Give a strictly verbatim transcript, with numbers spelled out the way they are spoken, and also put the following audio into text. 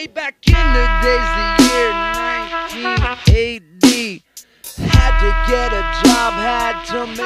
way back in the days, the year nineteen eighty. Had to get a job, had to make